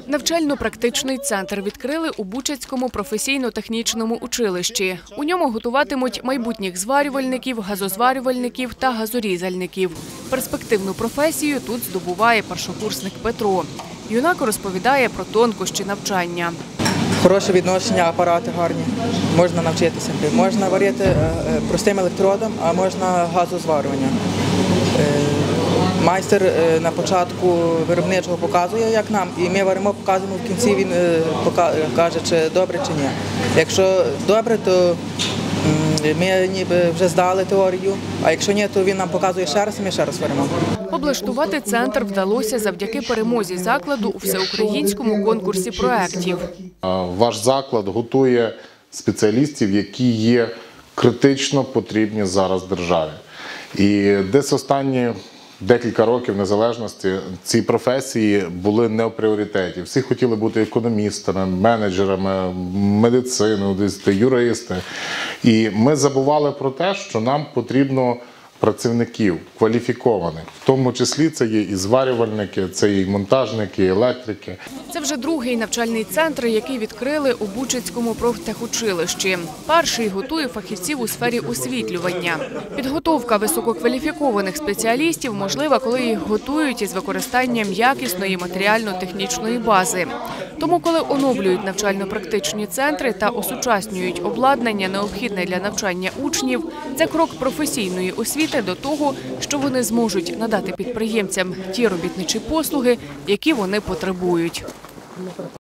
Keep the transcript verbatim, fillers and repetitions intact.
Навчально-практичний центр відкрили у Бучацькому професійно-технічному училищі. У ньому готуватимуть майбутніх зварювальників, газозварювальників та газорізальників. Перспективну професію тут здобуває першокурсник Петро. Юнак розповідає про тонкощі навчання. Хороше відношення, апарати гарні, можна навчитися. Можна варити простим електродом, а можна газозварювання. Майстер на початку виробничого показує, як нам, і ми варимо, показуємо, в кінці він каже, чи добре, чи ні. Якщо добре, то ми ніби вже здали теорію, а якщо ні, то він нам показує ще раз, і ми ще раз варимо. Облаштувати центр вдалося завдяки перемозі закладу у всеукраїнському конкурсі проєктів. Ваш заклад готує спеціалістів, які є критично потрібні зараз державі. І десь останні декілька років незалежності ці професії були не в пріоритеті. Всі хотіли бути економістами, менеджерами, медициною, юристи. І ми забували про те, що нам потрібно працівників кваліфікованих. В тому числі це є і зварювальники, це і монтажники, і електрики. Це вже другий навчальний центр, який відкрили у Бучацькому профтехучилищі. Перший готує фахівців у сфері освітлювання. Підготовка висококваліфікованих спеціалістів можлива, коли їх готують із використанням якісної матеріально-технічної бази. Тому, коли оновлюють навчально-практичні центри та осучаснюють обладнання, необхідне для навчання учнів, це крок професійної освіти до того, що вони зможуть надати підприємцям ті робітничі послуги, які вони потребують.